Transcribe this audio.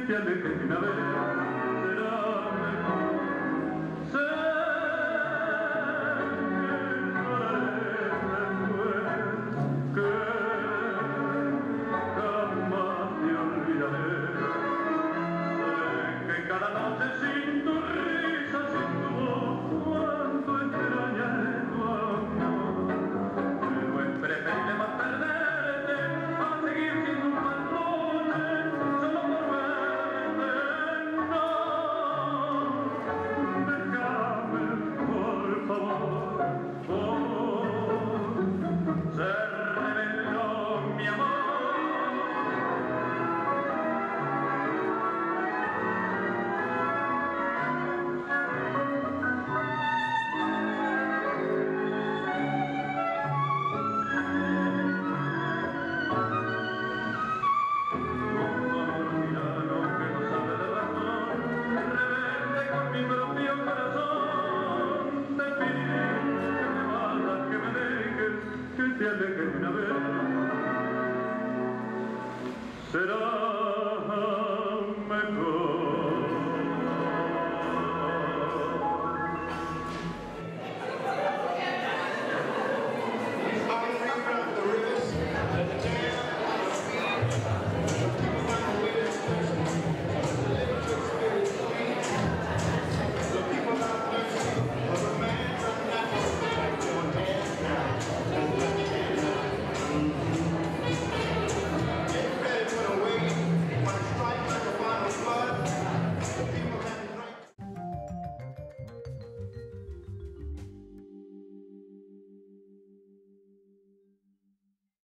te alejes de una vez, será mejor. Sé que lloraré después, que jamás te olvidaré. Sé que cada noche sin tu risa, sin tu voz, cuánto extrañaré tu amor. Pero es preferible más perderte a seguir siendo un fantoche solo por verte. No, déjame, por favor, ser rebelde, mi amor. Que te alejes de una vez, será